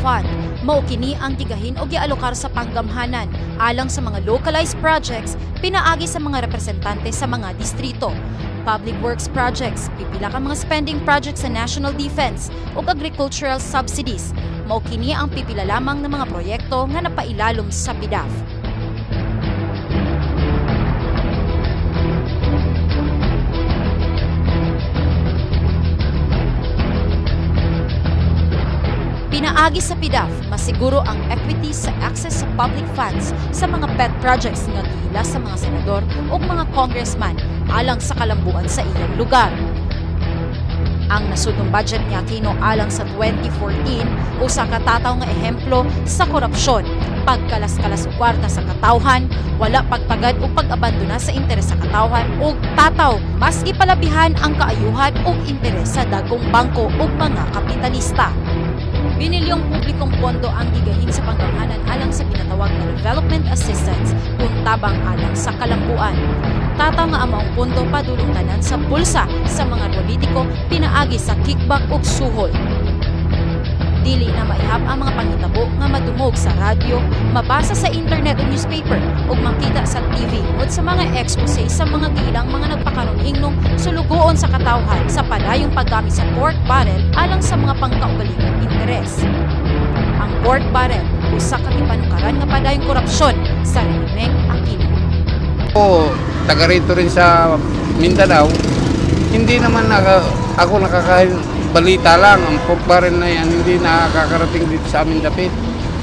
Fund. Mao kini ang tigahin o gialokar sa panggamhanan alang sa mga localized projects pinaagi sa mga representante sa mga distrito. Public works projects, pipila ka mga spending projects sa national defense ug agricultural subsidies. Mao kini ang pipila lamang ng mga proyekto nga napailalom sa PDAF. Pinaagi sa PDAF, masiguro ang equity sa access sa public funds sa mga pet projects nga giila sa mga senador o mga congressman alang sa kalambuan sa iyang lugar. Ang nasudnong budget ni Aquino alang sa 2014 usa ka tataw nga ehemplo sa korupsyon, pagkalas-kalas og kwarta sa katawhan, wala pagpagad o pag-abandona sa interes sa katawhan ug tataw mas gipalabihan ang kaayuhan ug interes sa dagkong bangko ug mga kapitalista. Binilyong publikong pondo ang gigahin sa panggamhanan alang sa pinatawag na development assistance kung tabang alang sa kalambuan. Tataw nga amaong pondo padulong tanan sa bulsa sa mga politiko pinaagi sa kickback ug suhol. Dili na maihap ang mga panghitabo nga madungog sa radyo, mabasa sa internet o newspaper ug makita sa TV o sa mga expose sa mga giilang mga nagpakaroon hingnong sulugoon sa katawhan sa padayong paggamit sa pork barrel alang sa mga pangkaugalingong interes. Ang pork barrel usa ka gipanukaran nga padayong korupsyon sa rehimeng Aquino. Taga rito rin sa Mindanao, hindi naman ako balita lang, ang pork barrel na yan hindi nakakarating dito sa amin dapit.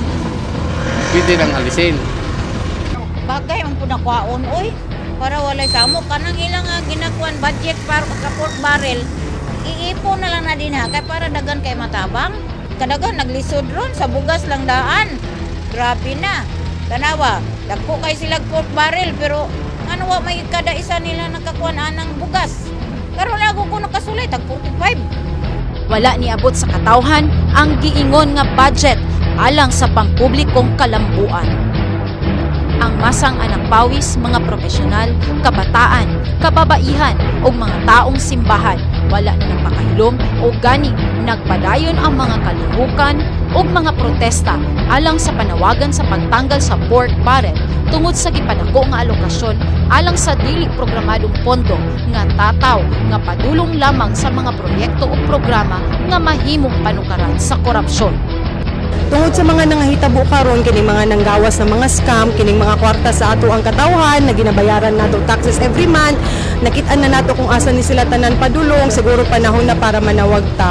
Pwede lang alisin. Bagay ang punakwaon, oy. Para walay samo, kanang ilang ginakuan budget para sa pork barrel. Iipon na lang na din ha, kay para dagan kay matabang. Kadagan naglisod ron, sa bugas lang daan. Grabe na. Tanawa, dagko kay sila pork barrel, pero ano wa may kada isa nila nakakuan anang bugas. Karon ako ko nakasulay, tag 45. Wala niabot sa katawhan ang giingon nga budget alang sa pampublikong kalambuan. Ang masang anang pawis, mga profesional, kabataan, kababaihan o mga taong simbahan wala na napakahilom o gani nagpadayon ang mga kalihukan o mga protesta alang sa panawagan sa pagtanggal sa pork barrel tungod sa gipadako nga alokasyon alang sa dili programadong pondo nga tataw nga padulong lamang sa mga proyekto o programa nga mahimong panukaran sa korupsyon. Tungod sa mga nangahitabo karon kining mga nanggawas na mga scam, kining mga kwarta sa ato ang katawhan na ginabayaran nato taxes every month, nakit-an na nato kung asa ni sila tanan padulong, siguro panahon na para manawag ta.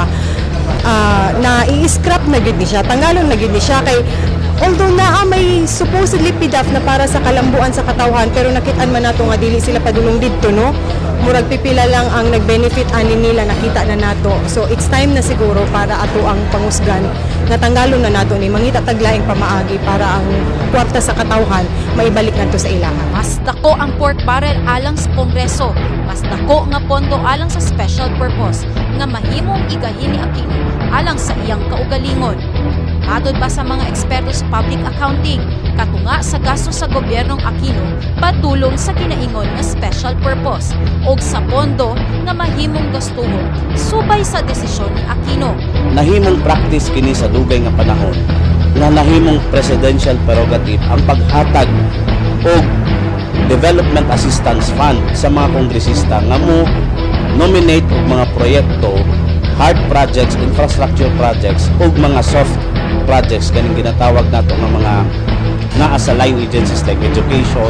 Na i-scrap na gid ni siya, tanggalon na gid ni siya kay although may supposedly PDAF na para sa kalambuan sa katawhan, pero nakit-an man nato nga dili sila padulong didto, no? Murag pipila lang ang nag-benefit ani nila, nakita na nato. So it's time na siguro para ato ang pangusgan na tanggalon na nato ni mangita taglaing pamaagi para ang kwarta sa katawhan maibalik nato sa ilaha. Mas dako ang pork barrel alang sa Kongreso, mas dako nga pondo alang sa special purpose nga mahimong igahin ni Aquino alang sa iyang kaugalingon. Matod pa sa mga eksperto sa public accounting, katunga sa gasto sa gobyernong Aquino patulong sa kinaingon nga special purpose o sa pondo nga mahimong gastuhon subay sa desisyon ni Aquino. Nahimong practice kini sa dugay nga panahon na nahimong presidential prerogative ang paghatag og development assistance fund sa mga kongresista nga mo nominate og mga proyekto, hard projects, infrastructure projects ug mga soft projects kaning ginatawag nato nga mga naa sa line agencies like education,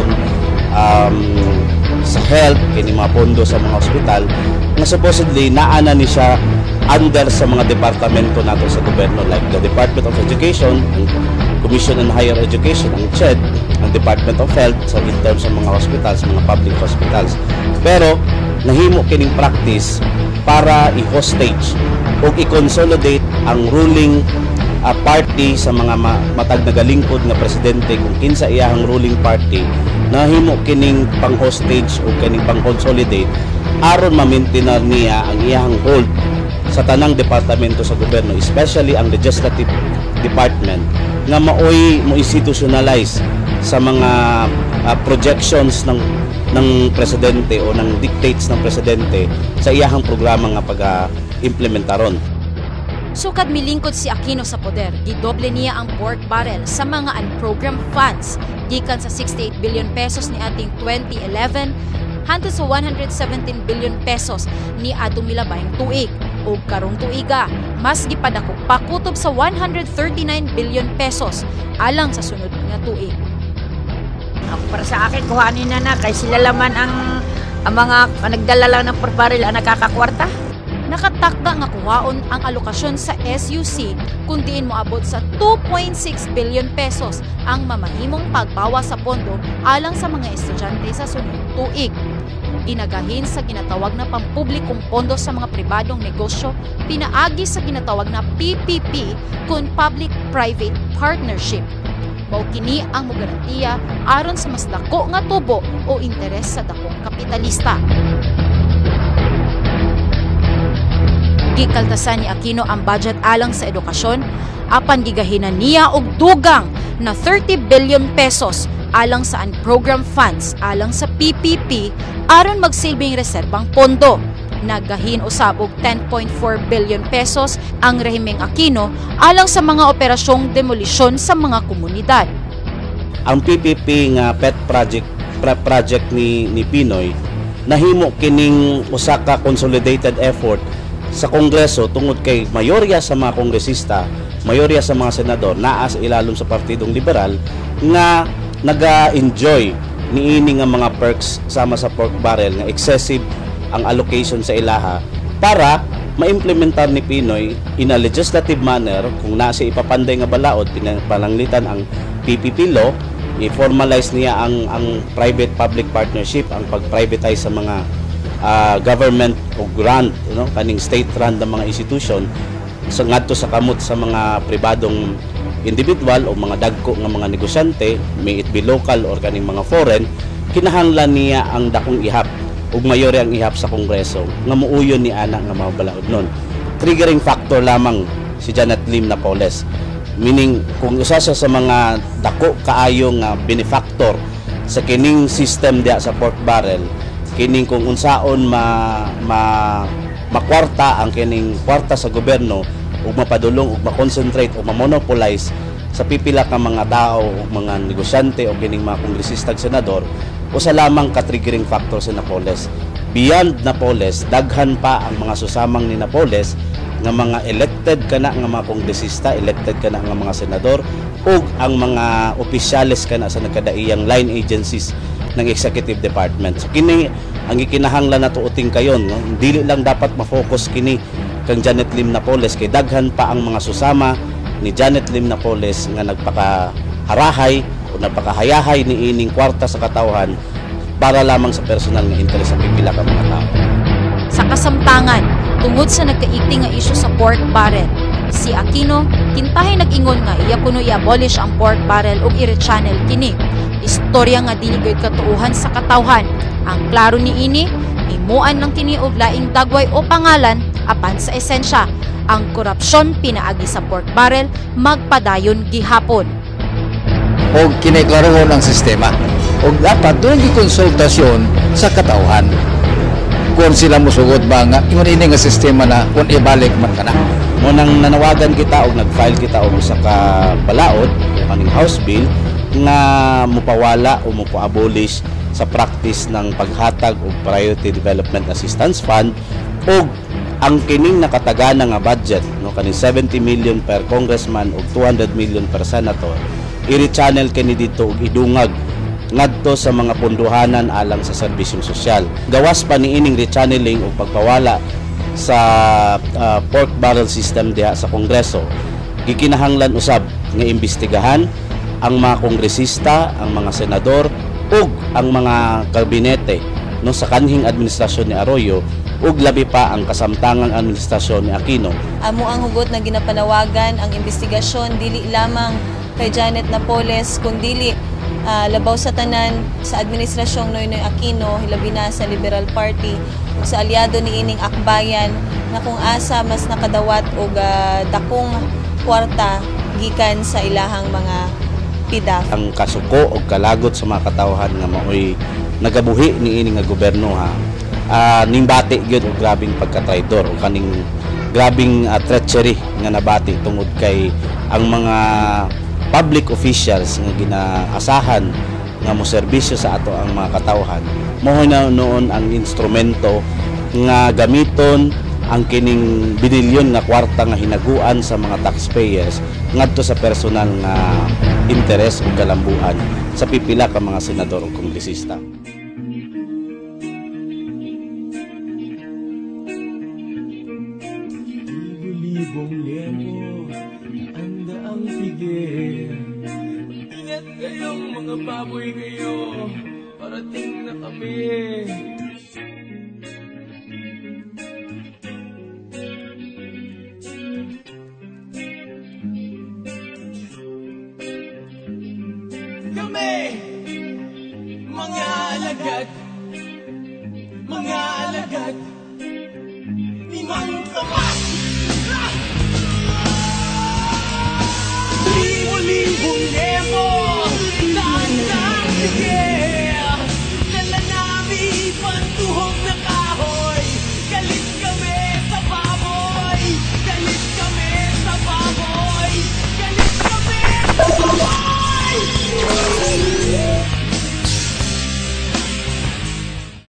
sa health, kini mga pondo sa mga ospital nga supposedly naa na ni siya under sa mga departamento nato sa gobyerno like the Department of Education, ang Commission on Higher Education, ang CHED, ang Department of Health sa in terms sa mga hospitals, mga public hospitals. Pero nahimo kining practice para i-hostage o i-consolidate ang ruling party sa mga matag nagalingkod nga presidente kung kinsa iyahang ruling party, nahimo kining pang-hostage o kining pang-consolidate aron ma-maintain niya ang iyahang hold sa tanang departamento sa gobyerno, especially ang legislative department nga mo-institutionalize sa mga projections ng presidente o ng dictates ng presidente sa iyahang programa nga pag-implementaron. Sukad milingkod si Aquino sa poder, gidoble niya ang pork barrel sa mga unprogrammed funds gikan sa 68 billion pesos ni ating 2011 hangtod sa 117 billion pesos ni atong milabayng tuig. O karong tuiga, mas gipadako pa kutob sa 139 billion pesos alang sa sunod nga tuig. Para sa akin, kuhanin na kay sila laman ang mga nagdala lang ng pork barrel ang nakakakwarta. Nakatakda nga kuhaon ang alokasyon sa SUC kung diin moabot sa 2.6 billion pesos ang mamahimong pagbawa sa pondo alang sa mga estudyante sa sunod tuig. Inagahin sa ginatawag na pampublikong pondo sa mga pribadong negosyo, pinaagi sa ginatawag na PPP kung Public-Private Partnership. Mao kini ang mogarantiya aron sa mas dako nga tubo o interes sa dakong kapitalista. Gikaltasan ni Aquino ang budget alang sa edukasyon, apan gigahinan niya og dugang na 30 billion pesos alang sa unprogrammed funds alang sa PPP aron magsilbing reserbang pondo. Naggahin usab og 10.4 billion pesos ang rehimeng Aquino alang sa mga operasyong demolisyon sa mga komunidad. Ang PPP nga pet project ni Pinoy nahimo kining usa ka consolidated effort sa Kongreso tungod kay mayorya sa mga kongresista, mayorya sa mga senador naa sa ilalom sa Partidong Liberal nga naga-enjoy niini nga mga perks sama sa pork barrel nga excessive ang allocation sa ilaha para maimplementar ni Pinoy in a legislative manner kung nasa ipapanday nga balaod pinalanglitan ang PPP law, i-formalize niya ang private-public partnership, ang pag-privatize sa mga government o grant, kaning state-run ng mga institution sa ngadto sa kamot sa mga pribadong individual o mga dagko nga mga negosyante, may it be local or kaning mga foreign, kinahanglan niya ang dakong ihap ug mayorya ang ihap sa Kongreso nga muuyon ni ana nga mabalaod nun. Triggering factor lamang si Janet Lim Napoles, meaning kung usa siya sa mga dako kaayo nga benefactor sa kining system diya sa pork barrel, kining kung unsaon makwarta ang kining kwarta sa gobyerno ug mapadulong ug makonsentrate o mamonopolize sa pipila ka mga tao o mga negosyante o kining mga kongresista ug senador, usa lamang ka triggering factor sa Napoles. Beyond Napoles, daghan pa ang mga susamang ni Napoles nga mga elected kana nga mga kongresista, elected kana nga mga senador ug ang mga opisyales kana sa nagkadaiyang line agencies ng executive department. So kini ang ikinahanglan nato uting kayon, no? Dili lang dapat ma-focus kini kang Janet Lim Napoles kay daghan pa ang mga susama ni Janet Lim Napoles nga nagpakaharahay o nagpakahayahay ni ining kwarta sa katawhan para lamang sa personal nga interes sa pipila ka mga tao. Sa kasamtangan, tungod sa nagkaiting nga isyu sa pork barrel, si Aquino kintahay nag-ingon nga iya kuno i-abolish ang pork barrel ug i-rechannel kini. Istorya nga dili gayud katuuhan sa katawhan. Ang klaro ni ini, himuan ng kini og laing dagway o pangalan apan sa esensya, ang korupsyon pinaagi sa pork barrel magpadayon gihapon. O kiniklarohon ang sistema. O dapat doon gikonsultasyon sa katawhan. Kung sila musugod ba nga, ingon ini nga sistema na kung ibalik man ka na. Munang nanawagan kita o nag-file kita o sa kabalaod o kaning House Bill nga mupawala o mupa-abolish sa practice ng paghatag o Priority Development Assistance Fund o ang kining nakatagana nga budget, no, kaning 70 million per congressman o 200 million per senator, i-rechannel kini dito og idungag ngadto sa mga punduhanan alang sa serbisyong sosyal. Gawas pa ni ining rechanneling o pagpawala sa pork barrel system diha sa Kongreso, gikinahanglan usab nga imbestigahan ang mga kongresista, ang mga senador ug ang mga kabinete no sa kanhing administrasyon ni Arroyo ug labi pa ang kasamtangang administrasyon ni Aquino. Amo ang hugot na ginapanawagan ang investigasyon dili lamang kay Janet Napoles kundi labaw sa tanan sa administrasyong Noynoy Aquino, hilabi na sa Liberal Party ug sa aliado ni ining akbayan na kung asa mas nakadawat og dakong kwarta gikan sa ilahang mga PDAF. Ang kasuko o kalagot sa mga katawhan nga maoy nagabuhi ni ini nga gobyerno nimbati gyud og grabing pagka-traidor o kaning grabing treachery nga nabati tungod kay ang mga public officials nga ginaasahan nga mo serbisyo sa ato ang mga katawhan mao na noon ang instrumento nga gamiton ang kining binilyon nga kwarta nga hinaguan sa mga taxpayers ngadto sa personal nga interes o kalambuan sa pipila ka mga senador o kongresista. Libong lemo, anda ang pigil. Ingat kayong mga baboy kayo, parating na kami. Kami, mga alagad